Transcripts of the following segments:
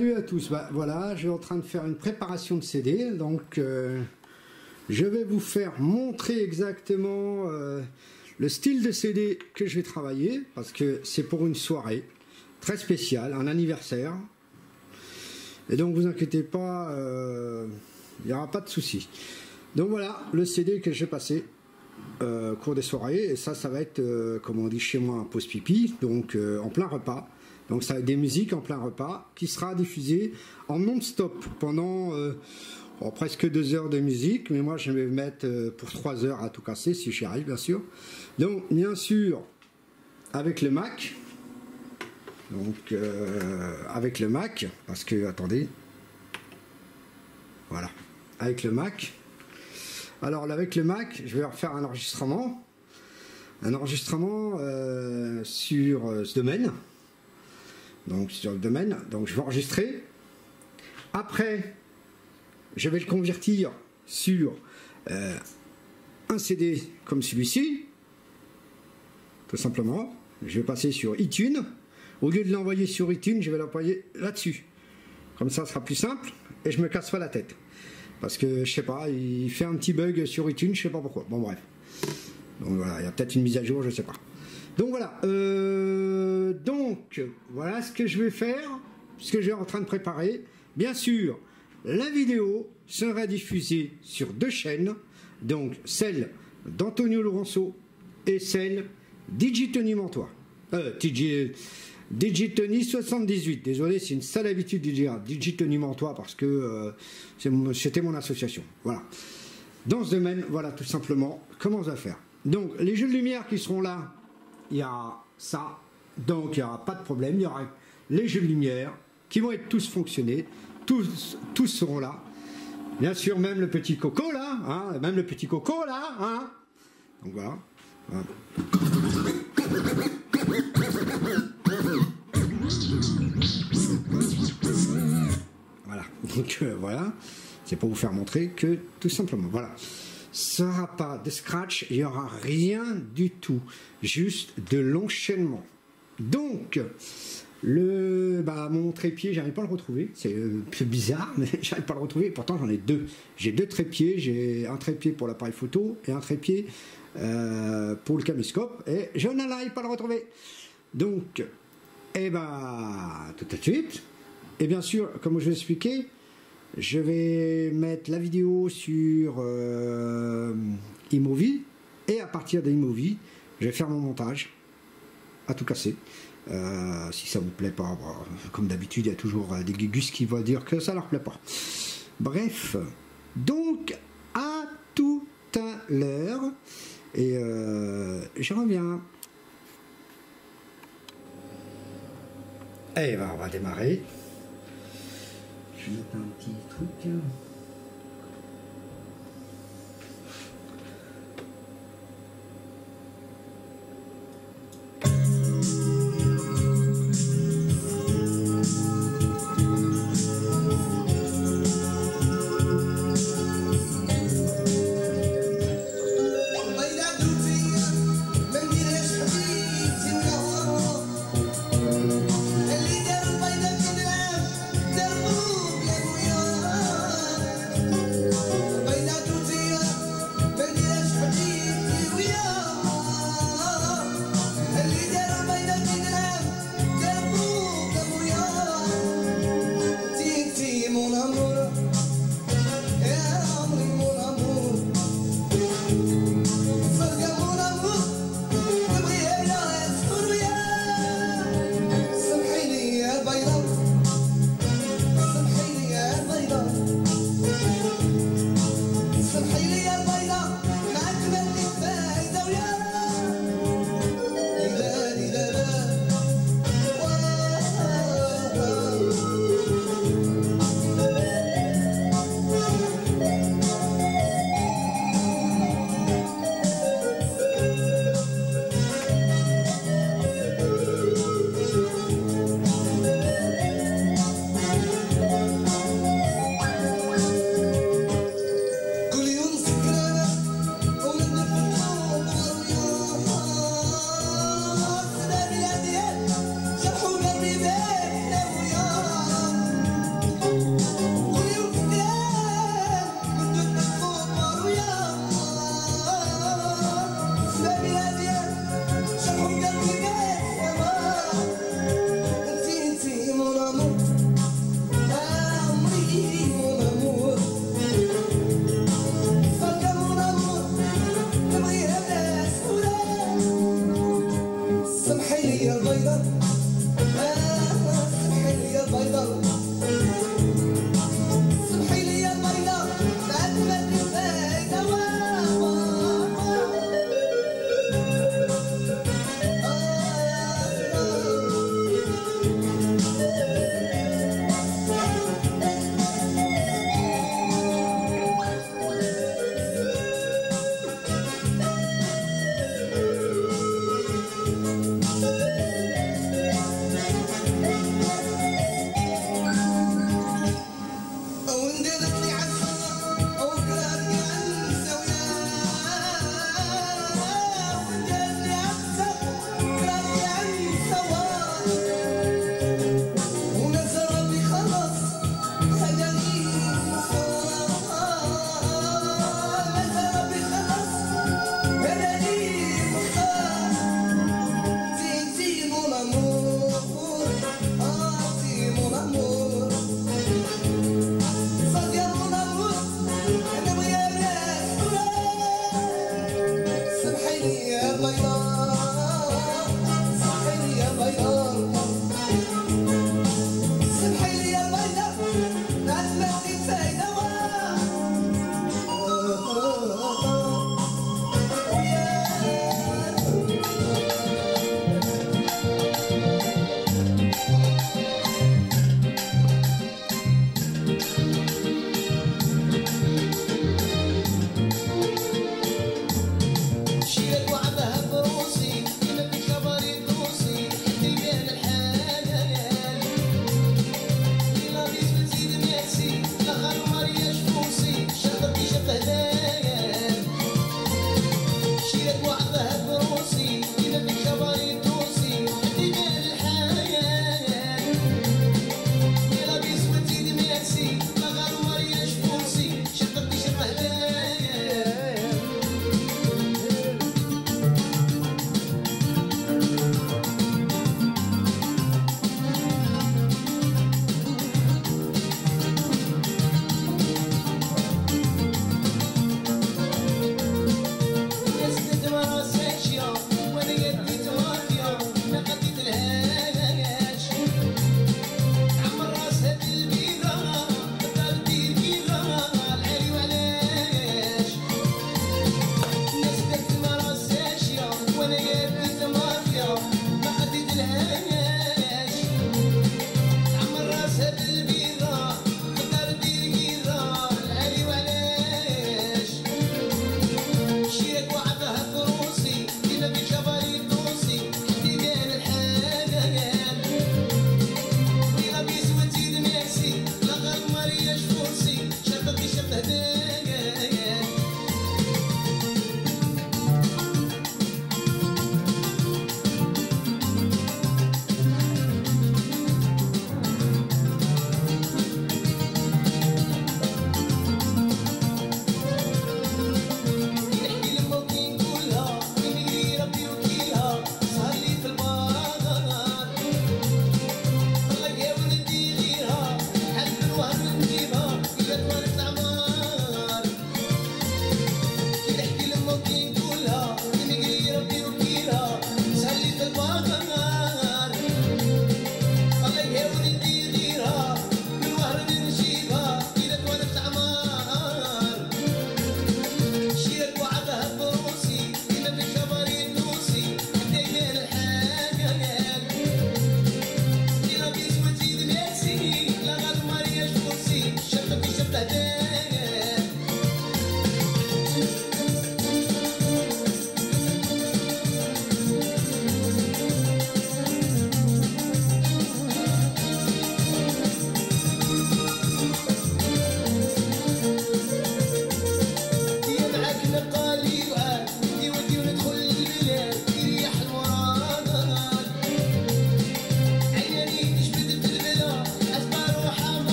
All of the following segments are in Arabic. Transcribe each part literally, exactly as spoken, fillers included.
salut à tous. Bah, voilà, je suis en train de faire une préparation de C D, donc euh, je vais vous faire montrer exactement euh, le style de C D que je vais travailler, parce que c'est pour une soirée très spéciale, un anniversaire. Et donc vous inquiétez pas, il euh, n'y aura pas de souci. Donc voilà le C D que j'ai passé euh, au cours des soirées, et ça, ça va être, euh, comme on dit chez moi, un pause pipi, donc euh, en plein repas. Donc ça va être des musiques en plein repas qui sera diffusée en non-stop pendant euh, bon, presque deux heures de musique, mais moi je vais mettre euh, pour trois heures à tout casser si j'y arrive bien sûr. Donc bien sûr avec le Mac, donc euh, avec le Mac, parce que attendez, voilà, avec le Mac. Alors avec le Mac, je vais refaire un enregistrement, un enregistrement euh, sur euh, ce domaine. Donc sur le domaine, donc je vais enregistrer. Après, je vais le convertir sur euh, un C D comme celui-ci, tout simplement. Je vais passer sur iTunes. Au lieu de l'envoyer sur iTunes, je vais l'envoyer là-dessus. Comme ça, ce sera plus simple et je me casse pas la tête. Parce que je sais pas, il fait un petit bug sur iTunes, je sais pas pourquoi. Bon bref. Donc voilà, il y a peut-être une mise à jour, je sais pas. Donc voilà, euh, donc voilà ce que je vais faire, ce que j'ai en train de préparer. Bien sûr, la vidéo sera diffusée sur deux chaînes, donc celle d'Antonio Lorenzo et celle d'Igitoni Mantois. Euh, Digitoni soixante-dix-huit, désolé, c'est une sale habitude de dire Digitoni Mantois parce que euh, c'était mon association. Voilà. Dans ce domaine, voilà tout simplement comment on va faire. Donc les jeux de lumière qui seront là, il y a ça, donc il n'y aura pas de problème, il y aura les jeux de lumière qui vont être tous fonctionnés, tous, tous seront là. Bien sûr, même le petit coco là, hein, même le petit coco là, hein. Donc voilà. Voilà. Voilà, donc euh, voilà, c'est pour vous faire montrer que tout simplement, voilà. Ça n'aura pas de scratch, il n'y aura rien du tout, juste de l'enchaînement. Donc, le, bah, mon trépied, j'arrive pas à le retrouver, c'est euh, bizarre, mais j'arrive pas à le retrouver, pourtant j'en ai deux. J'ai deux trépieds, j'ai un trépied pour l'appareil photo et un trépied euh, pour le caméscope, et je n'arrive pas à le retrouver. Donc, et bah, tout de suite, et bien sûr, comme je vous ai expliqué, je vais mettre la vidéo sur euh, iMovie et à partir d'iMovie, je vais faire mon montage à tout casser. Euh, si ça vous plaît pas, bah, comme d'habitude, il y a toujours des gugus qui vont dire que ça leur plaît pas. Bref, donc à tout à l'heure et euh, je reviens. Et ben, on va démarrer. Je vais mettre un petit truc. سمحي لي يا بيضة سمحي لي يا بيضة سمحي لي يا بيضة بعد ما تفايدة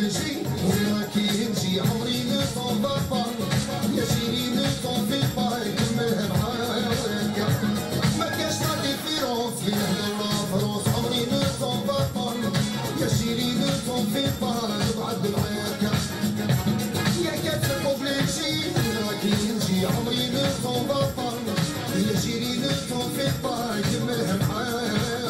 كوبليجي وين راكي نجي عمري ne t'en va pas يا شيري ne t'en fais pas كملها معاك ما كاش لا ديفيرونس بين هنا ولا فرنسا عمري ne t'en va pas يا شيري ne t'en fais pas نبعد معاك يا كاتب كوبليجي وين راكي نجي عمري ne t'en va pas يا شيري ne t'en fais pas كملها معاك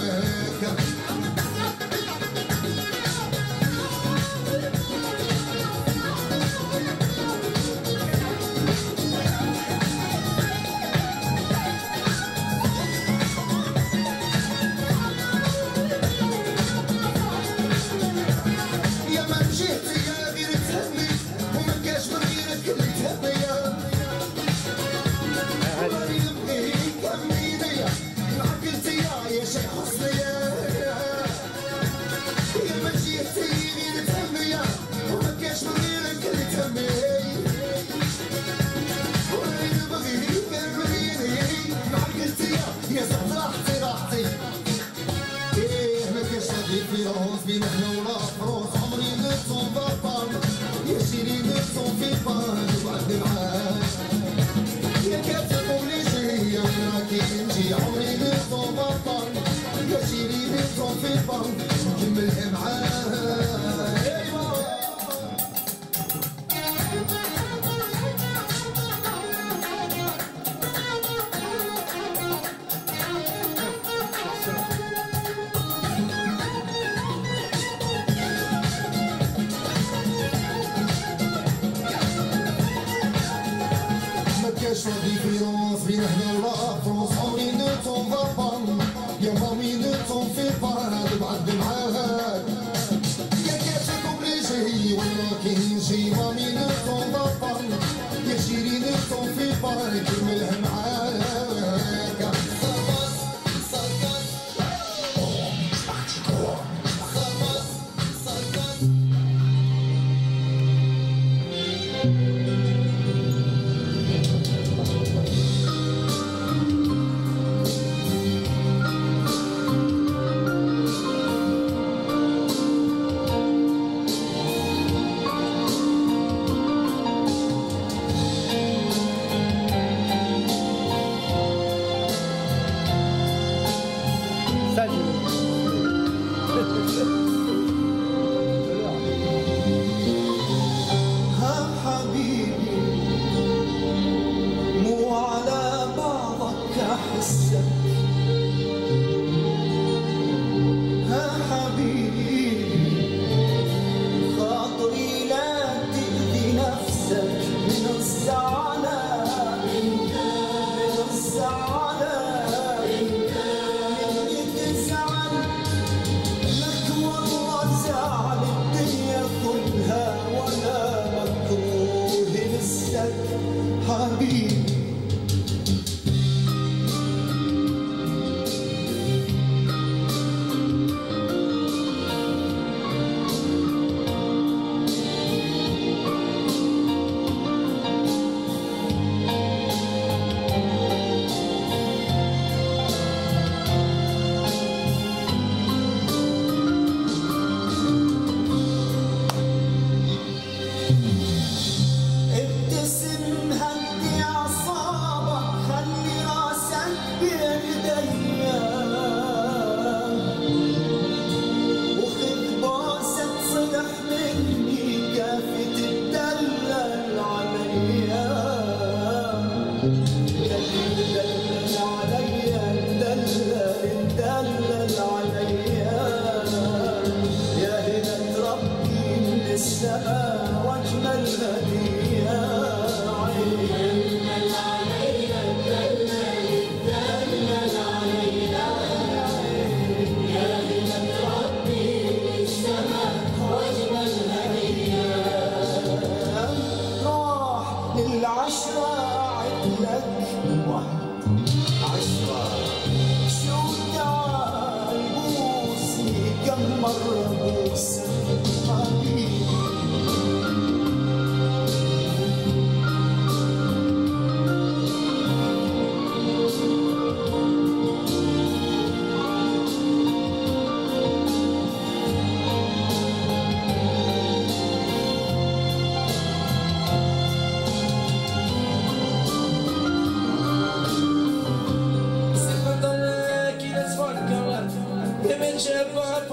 بين احنا ولا فرنسا عمري ne t'en va pas يا شيري ne t'en fais pas نبعد معاك يا كاتب كوبليجي وين راكي نجي عمري ne t'en va pas يا شيري ne t'en fais pas نكملها معاك كاش لا ديفيرونس بين هنا ولا فرنسا عمري ne t'en va pas يا مامي ne t'en fais pas نبعد معاك يا كاتب كوبليجي وين راكي نجي مامي ne t'en va pas يا شيري ne t'en fais pas نكملها معاك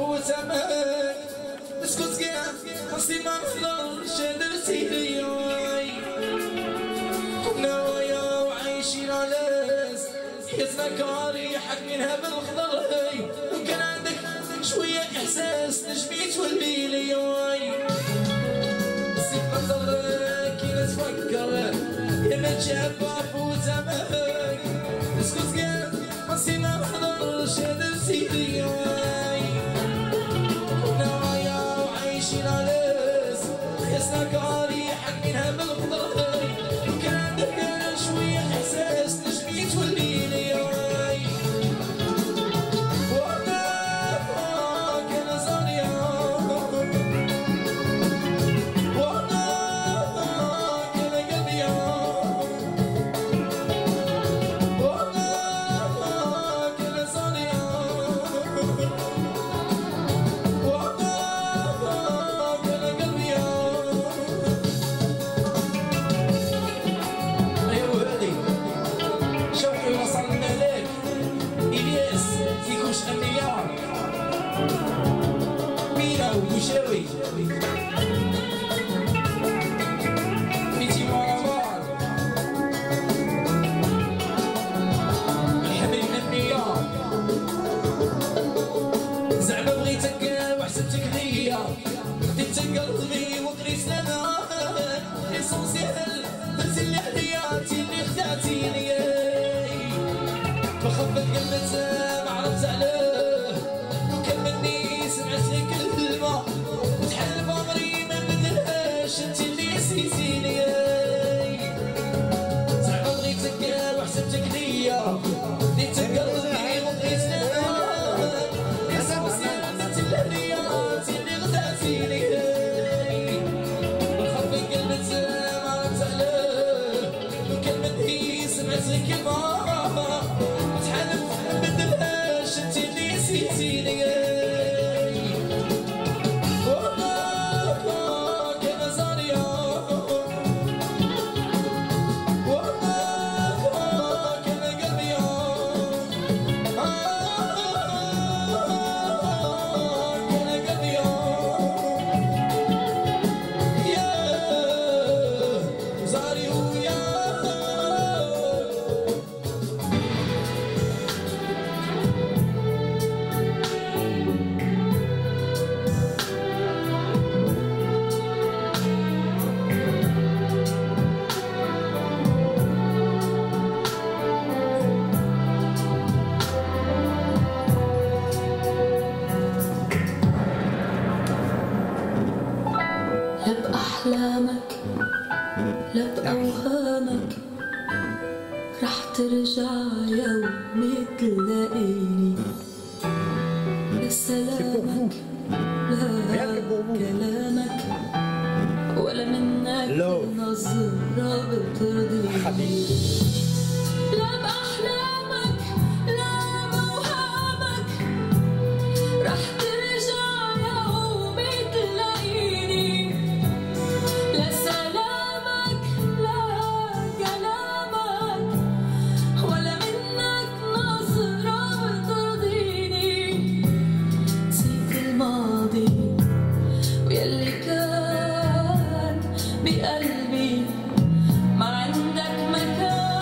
فوت امان اسكت كاع خاصني ما نهضرش درتي لي كنا ويا وعايشين على حياتنا كاري حاكمينها بالخضر وكان عندك شويه احساس نجمي تولي لي سيب نظرك كي نتفكر يا ما تشابه فوت امان اسكت كاع خاصني ما نهضرش درتي لي كنا ويا وعايشين على حياتنا كاري حاكمينها بالخضر وكان عندك شويه احساس نجمي تولي لي وشاوي بيتي ورا بعض الحبل من النيار زعما بغيتك وحسبتك ليا ديت قلبي وقريت لنا ليسونسيال درتي اللي حياتي اللي خدعتيني بخبط قلبت ما عرفت علاه وكملني سمعت لي كلمه وتحل بامري ما بدلهاش انت اللي نسيتيني زعما بغيتك وحسبتك ليا ديت قلبي وقريت لنا ليسونسيال درتي اللي حياتي اللي خدعتيني بخبط قلبت ما عرفت علاه وكلمتني سمعت لي كلمه وتحلف ما بدلهاش انت اللي نسيتيني لا بأحلامك لا بأوهامك رح ترجع يوم تلاقيني لا سلامك لا كلامك ولا منك نظرة بترضيني لا بأحلامك لا بأوهامك رح ترجع يوم تلاقيني لا سلامك لا كلامك ولا منك نظرة بترضيني نسيت الماضي ويلي كان بقلبي ما عندك مكان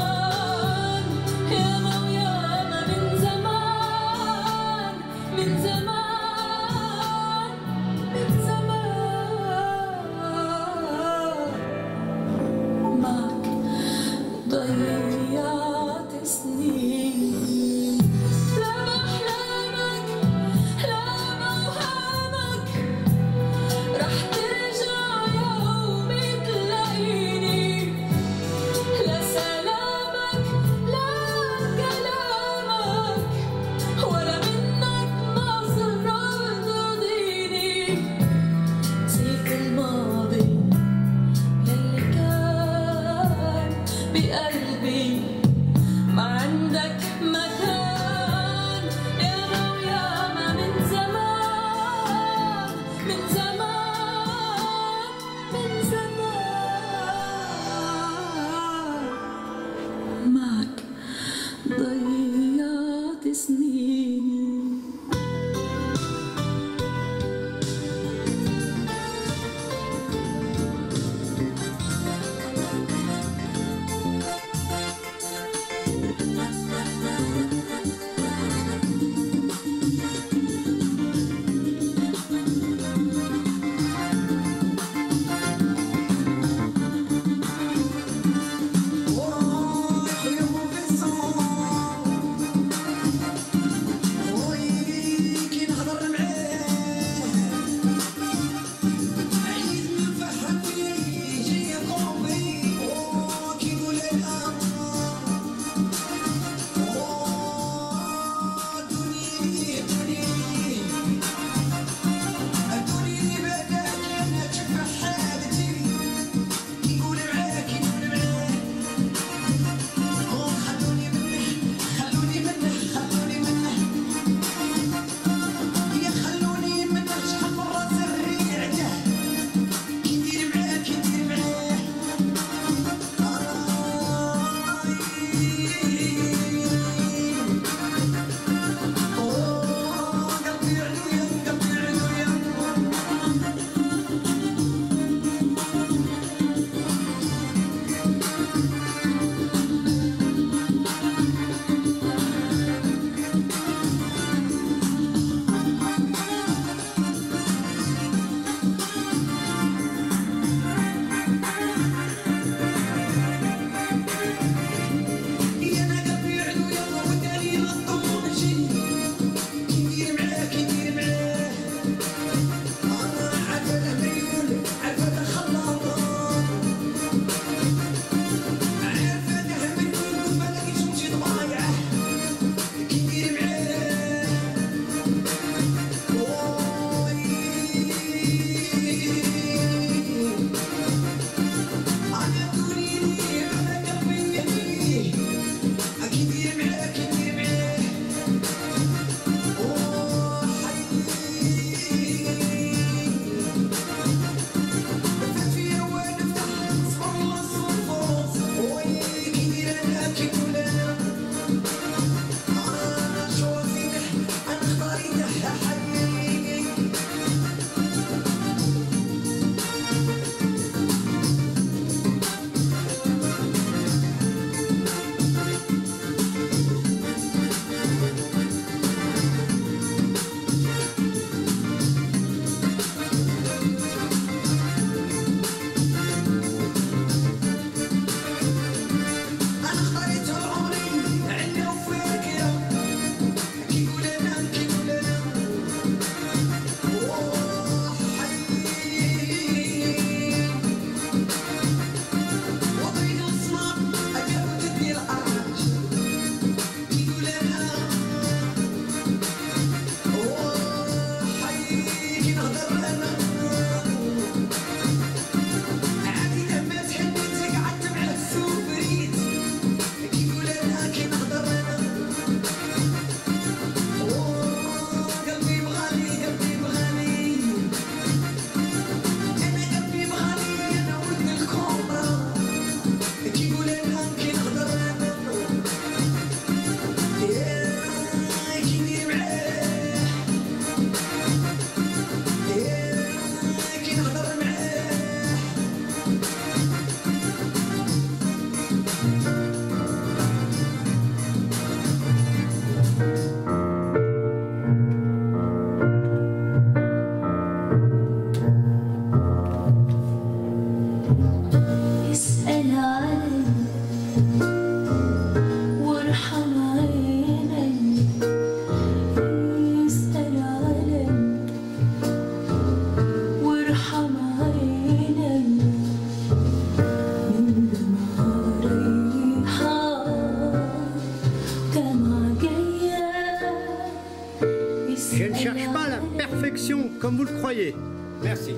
perfection, comme vous le croyez. Merci.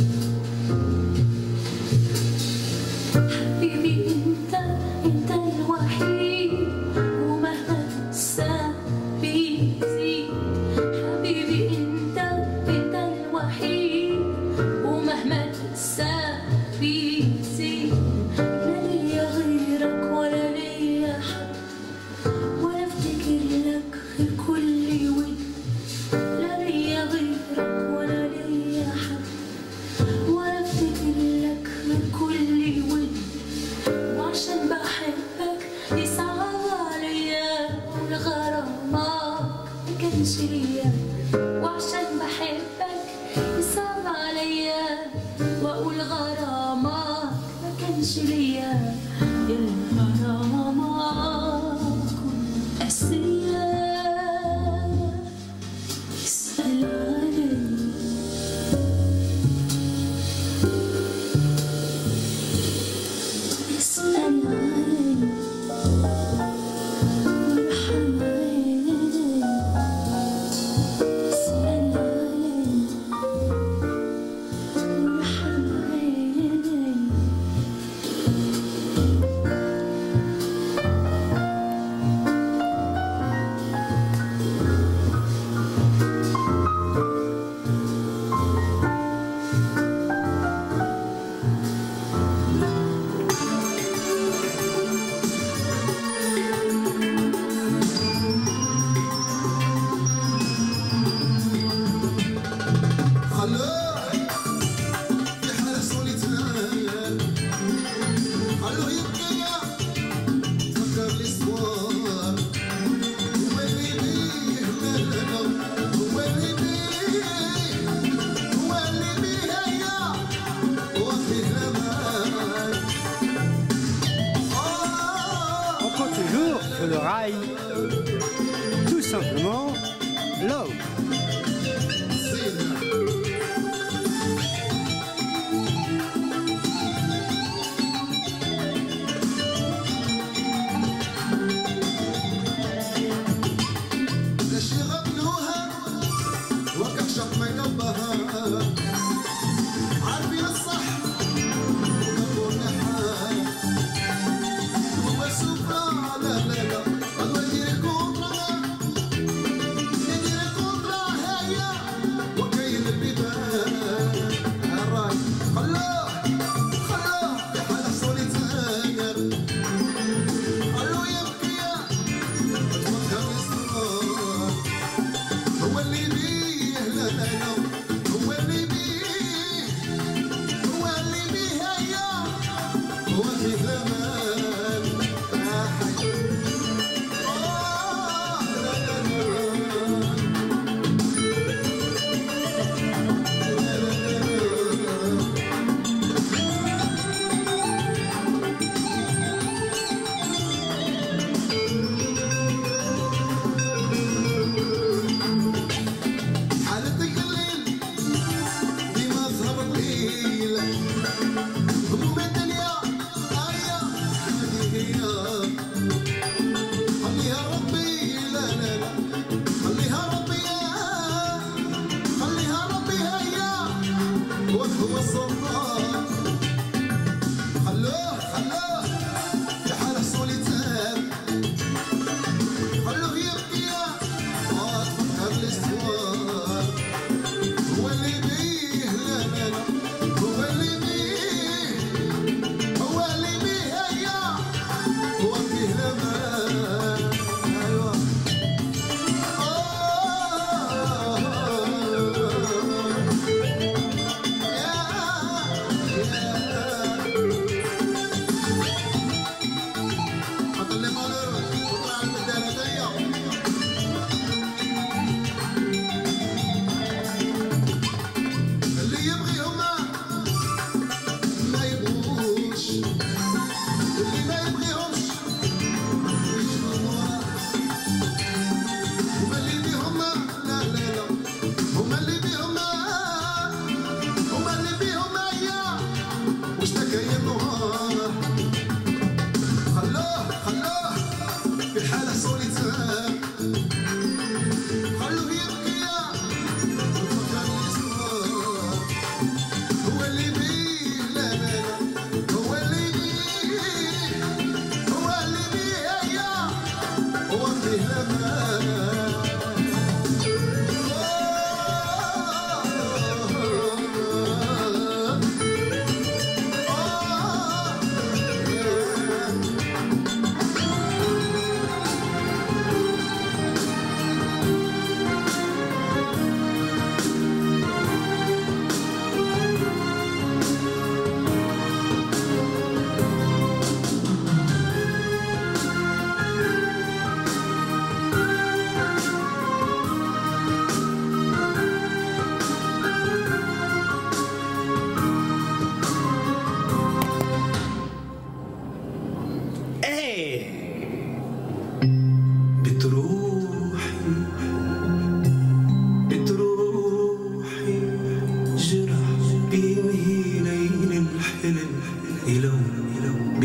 حبيبي انت انت الوحيد ومهما تنسى بيزيد حبيبي انت انت الوحيد ومهما تنسى بيزيد لا ليا غيرك ولا ليا حد ولا افتكر لك غير كل ود لا ليا غيرك ولا ليا حد ولا افتكر لك غير كل ود وعشان بحبك يصعب عليا والغرامك مكانش ليا وعشان بحبك يصعب عليا واقول غرامك مكانش ليا يا الغرامك كنت قاسية اسأل عليا اسأل عليا وارحم عيني اسأل عليا وارحم عيني خلوه في حالة سوليتان خلوه يبكي تفكر الاسوار هو اللي بيه مالنا هو اللي بيه هو اللي بيه هيا وفيه الامان On compte toujours sur le rail, tout simplement, love. زينة ليش يغنوها وكشف ما قبها عارفين الصح وقبوا النحال هو سفرة لا لا لا الله يدير كونترا يدير كونترا هيا وكاين البيبان الراي خلوه خلوه في حالة سوليتان خلوه يبكي وتفكر الاسرار هو اللي بيه لا لا لا هو اللي بيه هو اللي بيه هيا هو في زمان يا حي آه لا لا لا لا لا لا حالتك الليل ديما سهر الليل هموم الدنيا هيا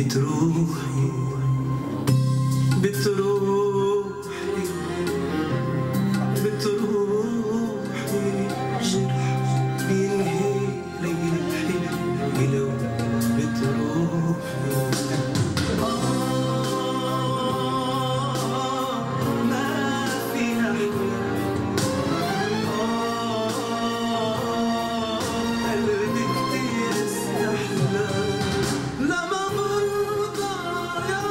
بتروحي بتروحي بتروحي جرح بينهي ريحي لو بتروحي آه ما في أحلى قلبي كتير استحلى لما برضى يا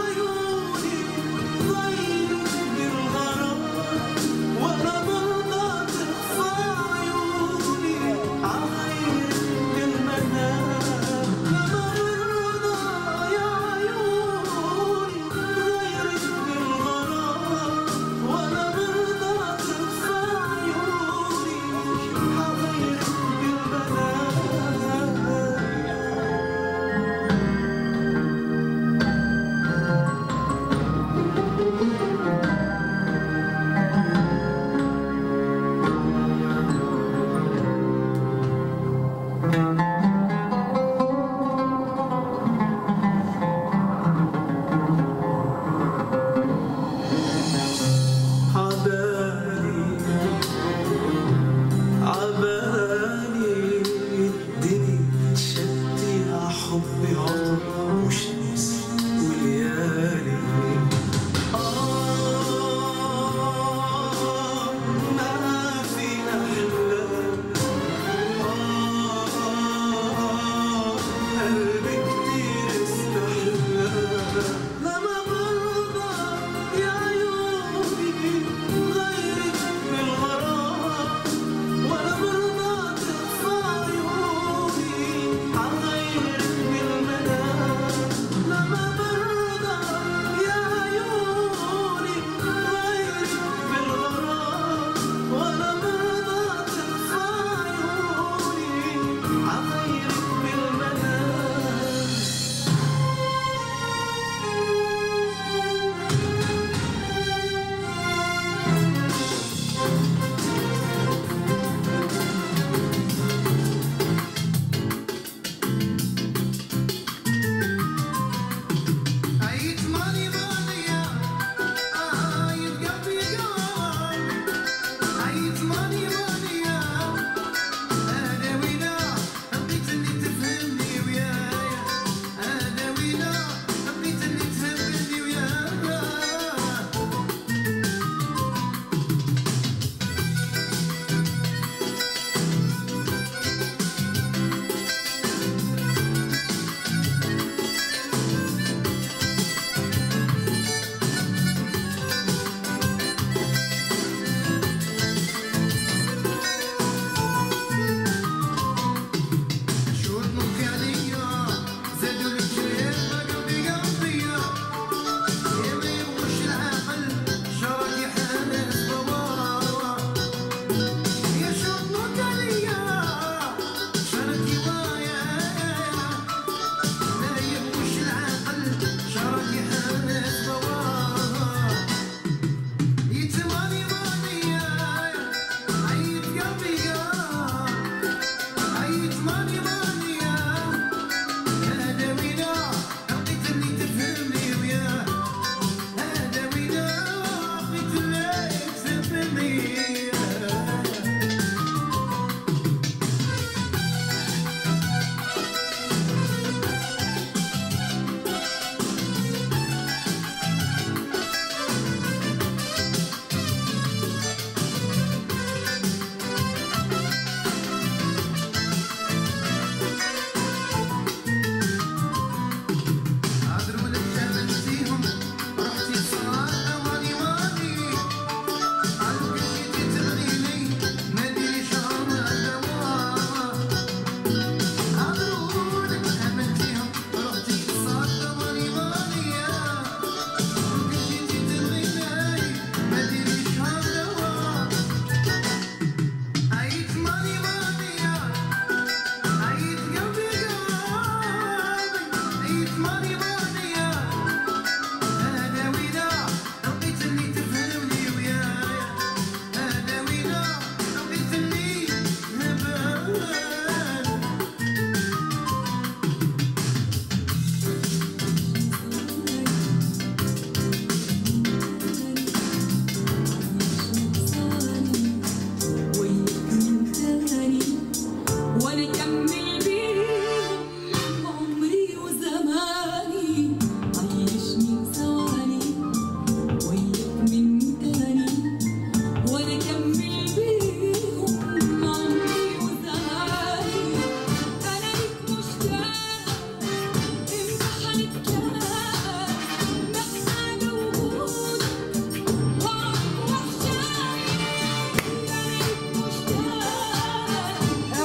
وانا اكمل بيهم عمري وزماني عيشني ثواني وياك من تاني وانا اكمل بيهم عمري وزماني انا ليك مشتاق امتى هنتكلم محتاجه وجودك وعدك وحشاني انا ليك مشتاق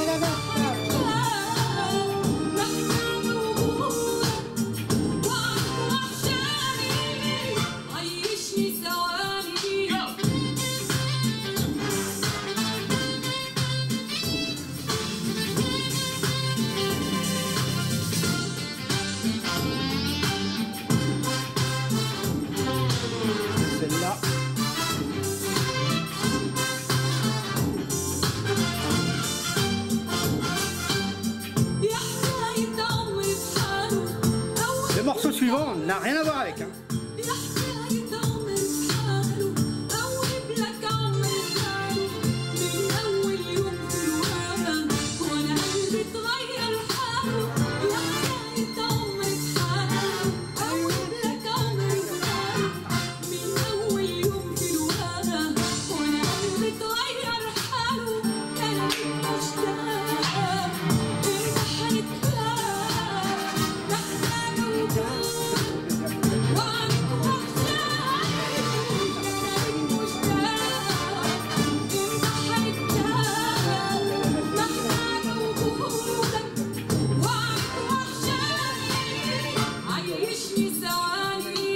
عيشني ثواني Celle-là. يا حكاية عمري بحاله Le morceau suivant n'a rien à voir avec. Hein. يا حكاية عمري بحاله أوهب لك عمري بحاله من أول يوم في الوهاب وأنا قلبي اتغير حاله يا حكاية عمري بحاله أوهب لك عمري بحاله من أول يوم في الوهاب وأنا قلبي اتغير حاله أنا ليك مشتاق إمتى هنتلاقى محتاجة وجودك وعدك وحشاني أنا ليك مشتاق إمتى هنتلاقى محتاجة وجودك وعدك وحشاني عيشني ثواني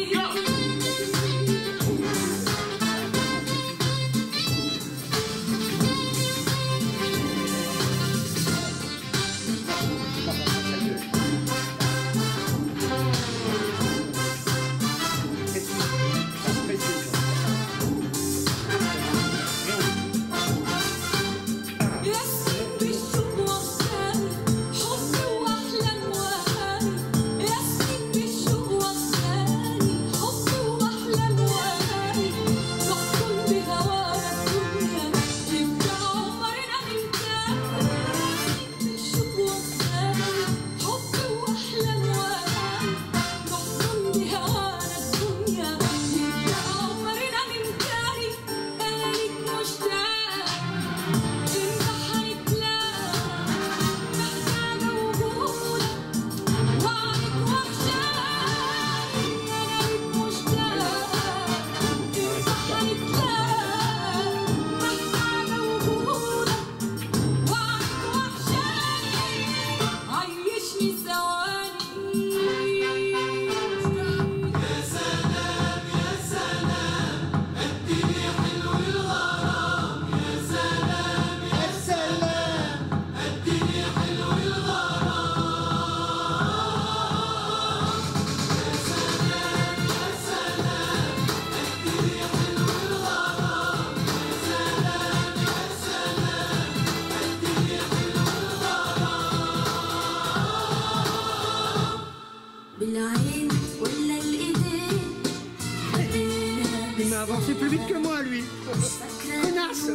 ياسين بالشوق وغزاني حبي واحلام وهاني ياسين بالشوق وغزاني حبي واحلام وهاني تحكم بهوانا الدنيا يبقى عمرنا من تاني ياسين بالشوق وغزاني حبي واحلام وهاني تحكم بهوانا الدنيا يبقى عمرنا من تاني انا ليك مشتاق إمتى هنتلاقى محتاجة وجودك وعدك وحشاني أنا ليك مشتاق إمتى هنتلاقى محتاجة وجودك وعدك وحشاني عيشني ثواني يا سلام يا سلام قدني حلو الغرام يا سلام يا سلام قدني حلو الغرام يا سلام يا سلام قدني حلو الغرام يا سلام يا سلام قدني حلو الغرام بالعين ولا الايدين Il m'a avancé plus vite que moi, lui. Connasse.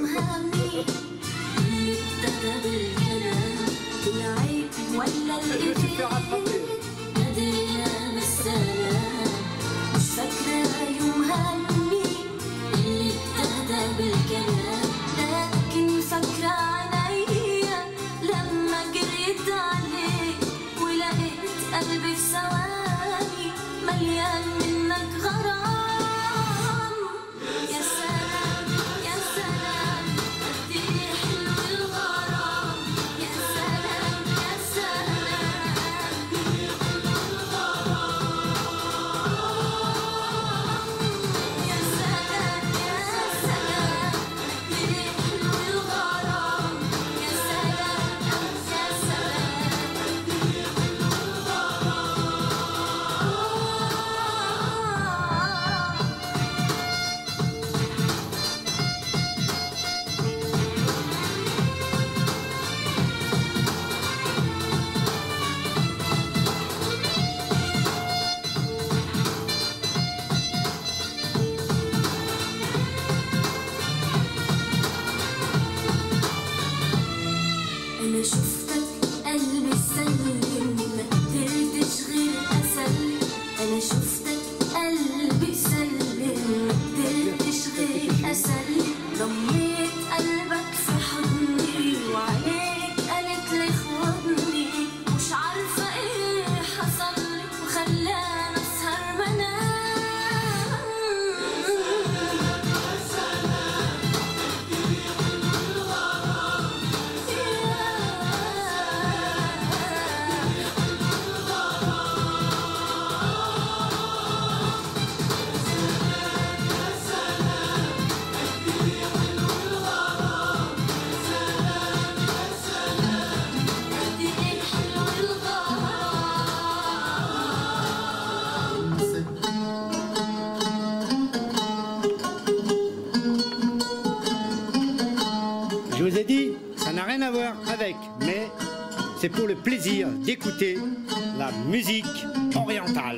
ولا الايدين نادينا بالسلام مش فاكرة يوم هني اللي ابتدى بالكلام لكن فاكرة عينيا لما جريت عليك ولقيت قلبي في ثواني مليان منك غرام يا سلام يا سلام قد ايه حلو الغرام يا سلام يا سلام أنا شفتك قلبي سلم ما قدرتش غير أسلم. أنا شفتك قلبي سلم ما قدرتش غير أسلم. ضميت قلبك في حضني وعينيك قالت لي خدني. مش عارفة إيه حصلي وخلاني أسهر منام. Je vous ai dit, ça n'a rien à voir avec, mais c'est pour le plaisir d'écouter la musique orientale.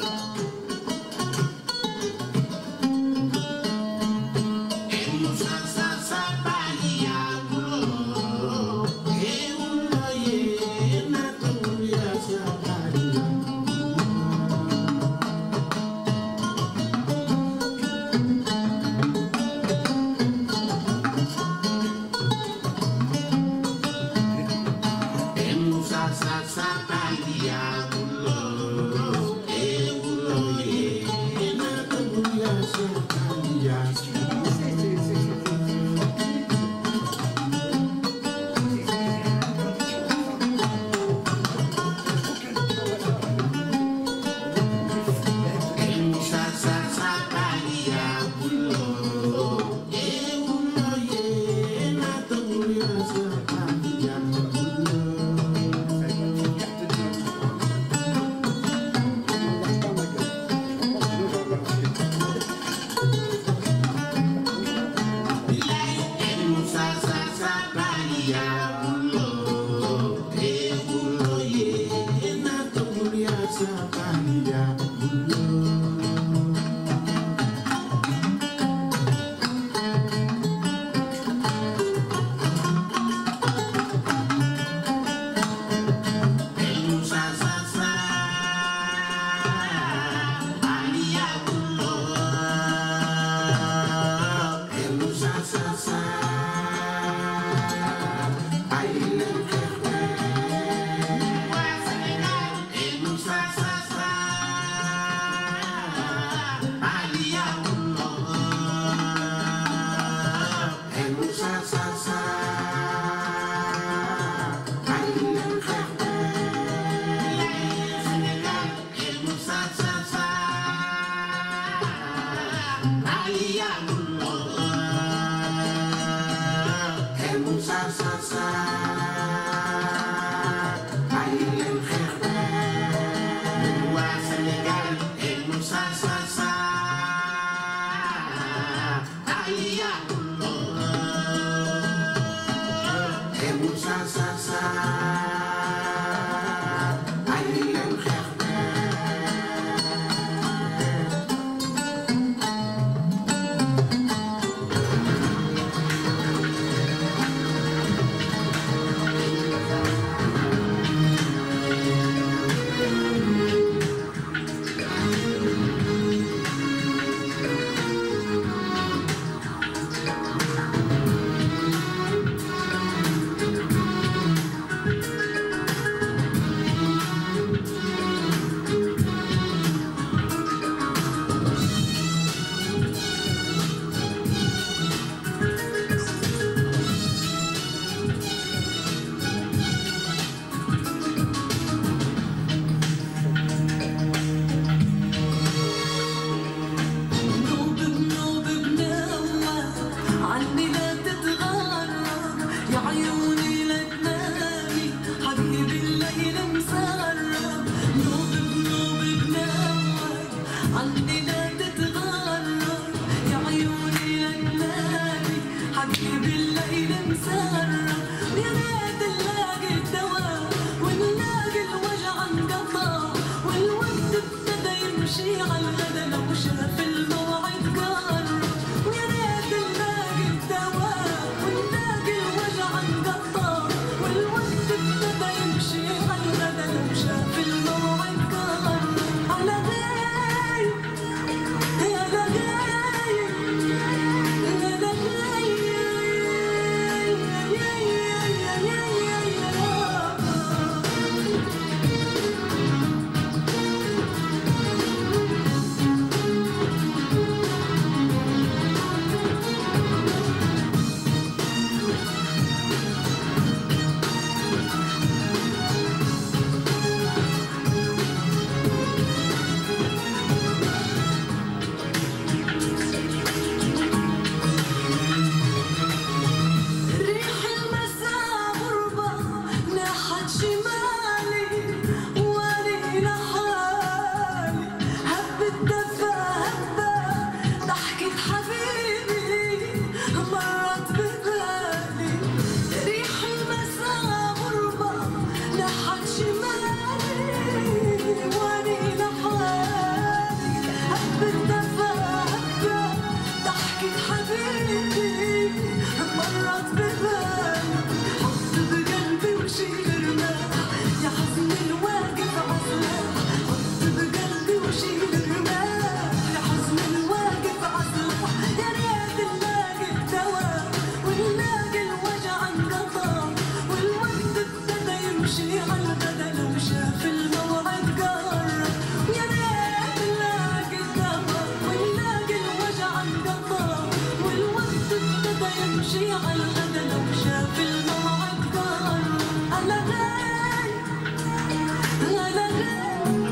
شمالي واني لحالي هبت دفا هبة ضحكة حبيبي مرت ببالي ريح المساء غربة لحد شمالي واني لحالي هبت دفا هبة ضحكة حبيبي مرت ببالي حط بقلبي وشيل رماح يا حزن الواقف عسلاح حط بقلبي وشيل رماح يا حزن الواقف عسلاح يا ريت نلاقي الدواء ونلاقي الوجع انقطع والوقت ابتدى يمشي عالغدا لو شاف الموعد قرب يا ريت نلاقي الدواء ونلاقي الوجع انقطع والوقت ابتدى يمشي عالغدا لو شاف الموعد قرب على غالي على غالي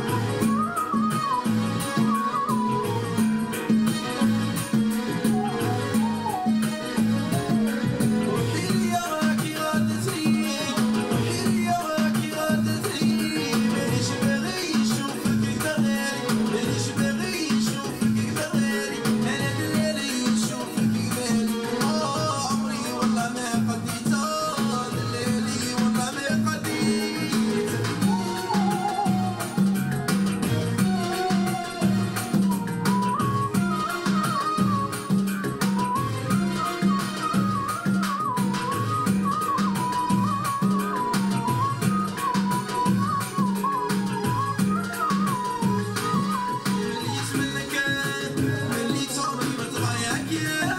وحيري راكي غادتني وحيري راكي غادتني مانيش باغي نشوفك بغالي مانيش باغي نشوفك بغالي انا دلالي نشوفك بالي اه عمري والله ما قديتها دلالي والله ما قديت مليت منك مليت عمري ما تضيعك يا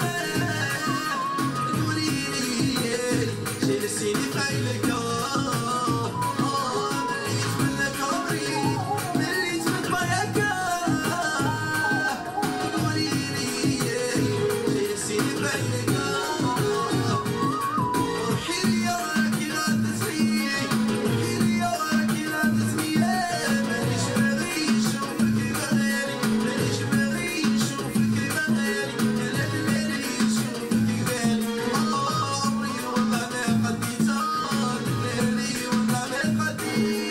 قوليلي جلسيني في عينك مليت منك عمري مليت ما تضيعك قوليلي جلسيني في عينك وحيري راكي غادتني وحيري راكي غادتني مانيش باغي نشوفك بغالي مانيش باغي نشوفك بغالي انا دلالي نشوفك بالي اه عمري والله ما قديتها دلالي والله ما قديت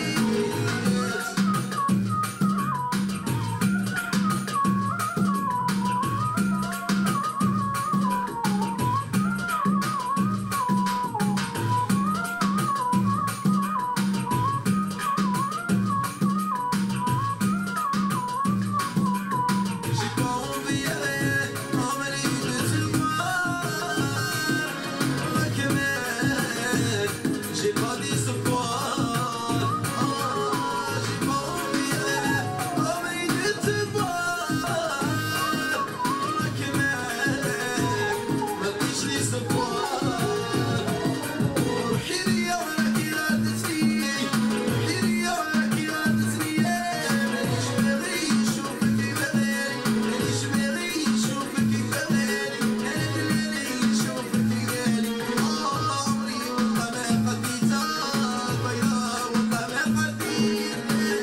J'ai pas envie d'aller emmener de te voir ma camère. J'ai pas d'espoir. J'ai pas envie d'aller emmener de te voir ma camère. Ma biche l'espoir. وحيري راكي غادتني وحيري راكي غادتني مانيش باغي نشوفك بغالي مانيش باغي نشوفك بغالي انا دلالي نشوفك غالي اه عمري والله ما قديتها البيضاء والله ما قديت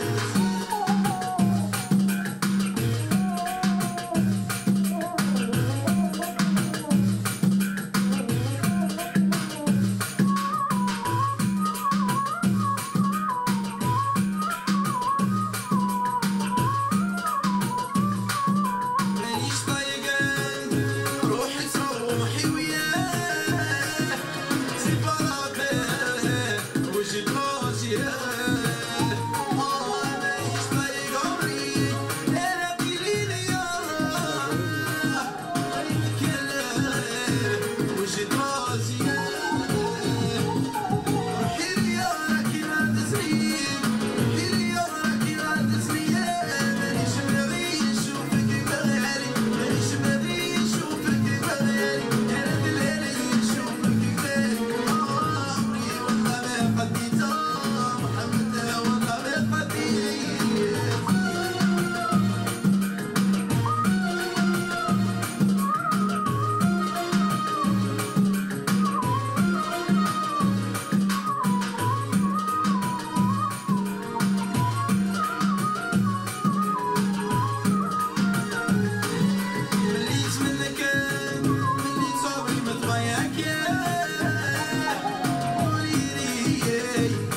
مانيش طايقان روحي تروحي وياه سيباراتان وجه الراجيان مانيش طايق عمري انا بليلي الكلام وجه الراجيان وحيري راكي غادتني وحيري راكي غادتني مانيش باغي نشوفك بغالي مانيش باغي نشوفك بغالي انا دلالي نشوفك بالي اه عمري والله ما قديتها محمد والله ما قديت مليت منك مليت عمري ما تضيعك يا قوليلي جلس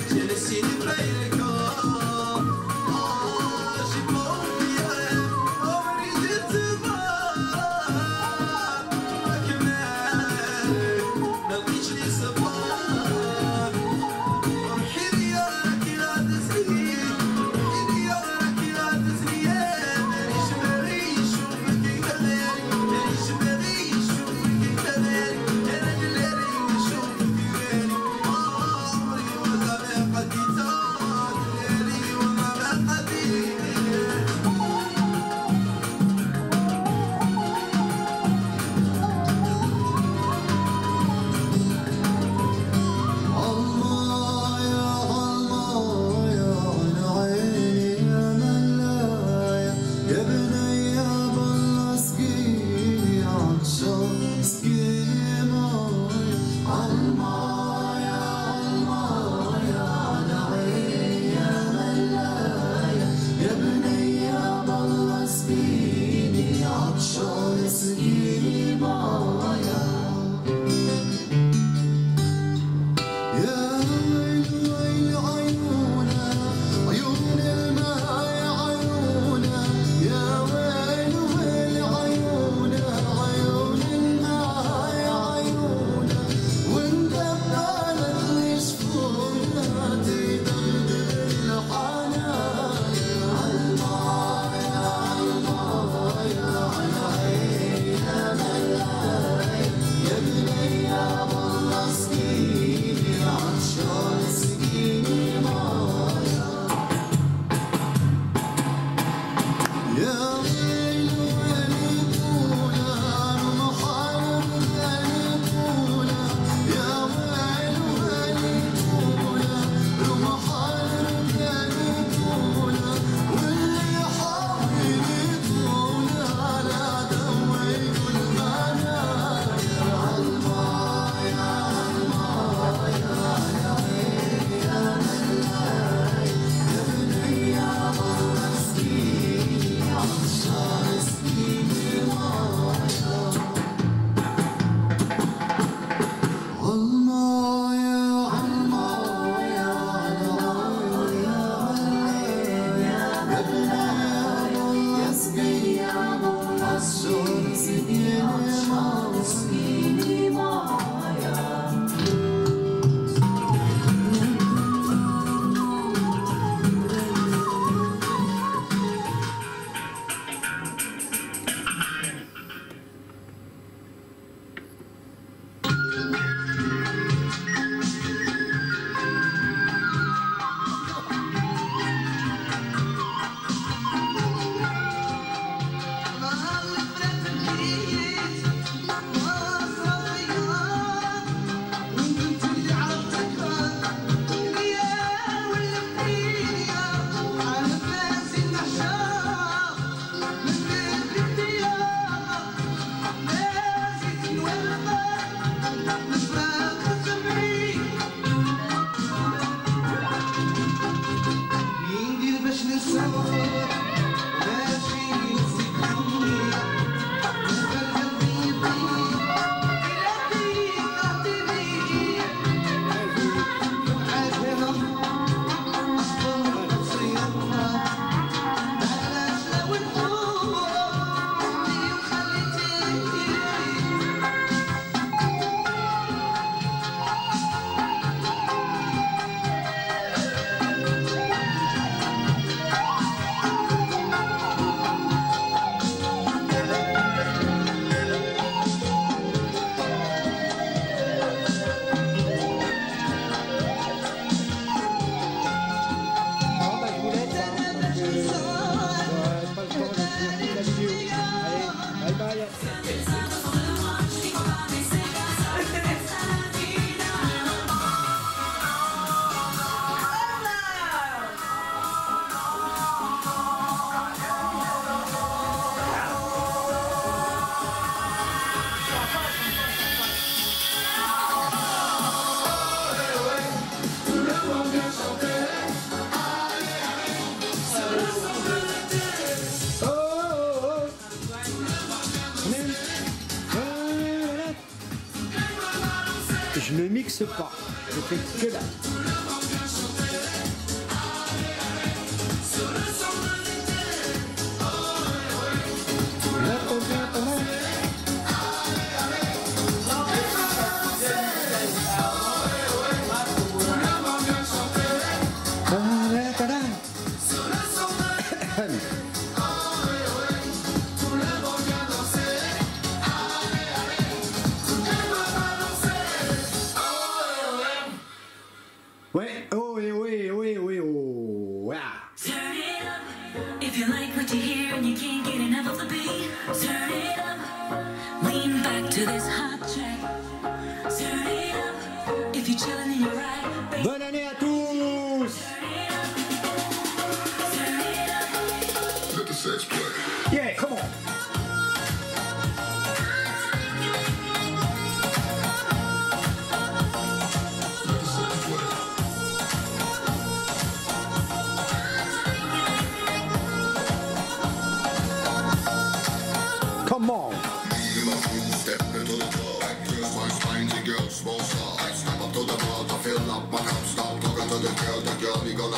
Je ne mixe pas, je fais que là.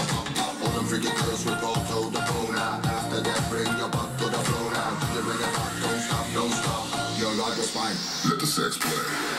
All them freaky girls will go to the phone now. After that, bring your butt to the floor now. You bring it back, don't stop, don't stop. You're like a spine. Let the sex play.